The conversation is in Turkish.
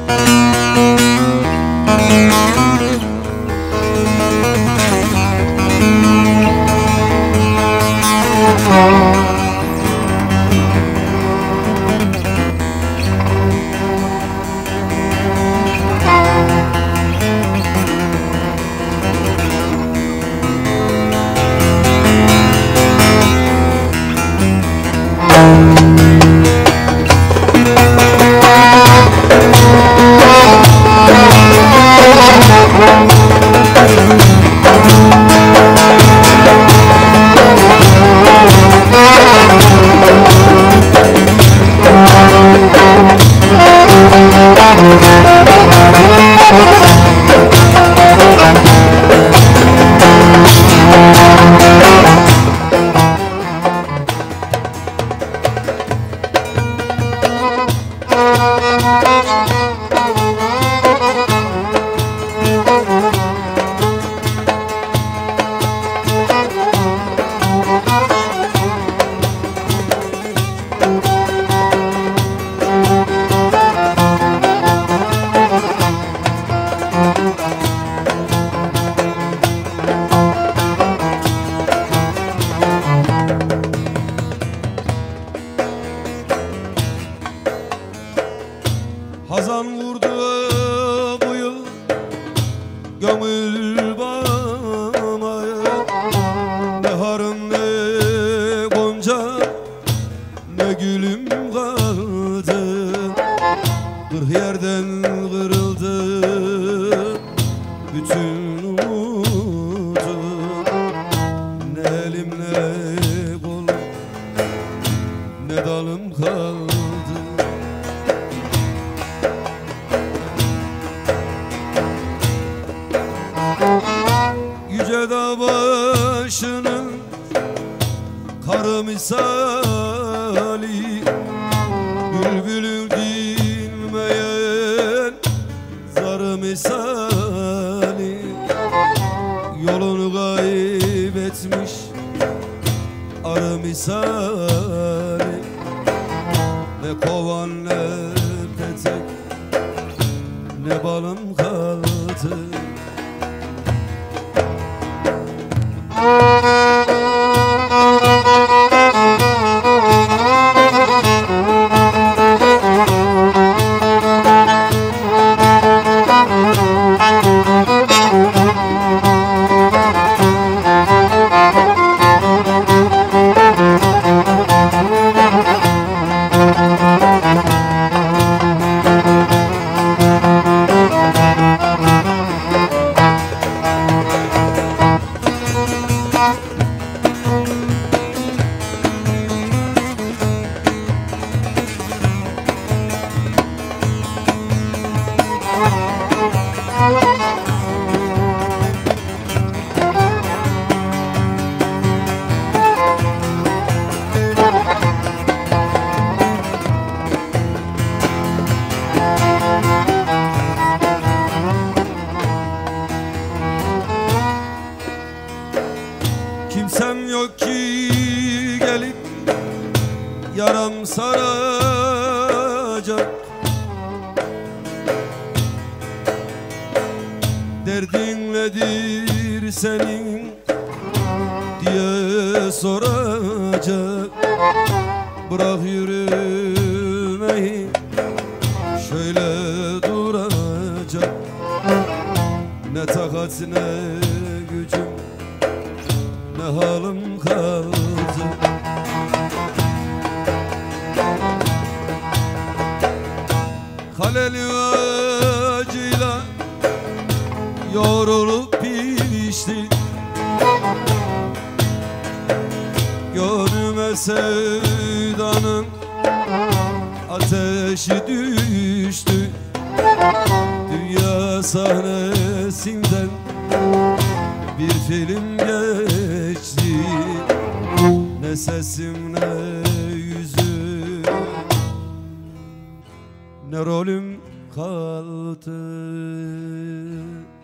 Hazan vurdu bu yıl gönül bağlamaya, ne harım ne gonca ne gülüm kaldı. Kırk yerden kırıldı bütün umudum. Ne elim ne kolum ne dalım kaldı. Yüce dağ başının karı misali, bülbülün dinmeyen zarı misali, yolunu kaybetmiş arı misali. Ne kovan ne petek ne balım kaldı. Kimsem yok ki gelip yaram saracak, derdin nedir senin diye soracak. Bırak yürümeyi şöyle duracak. Ne takat ne gücüm ne halim kaldı. Kaleli acıyla yorulup pişti, gönlüme sevdanın ateşi düştü. Dünya sahnesinden bir film geçti. Ne sesim ne yüzüm ne rolüm kaldı.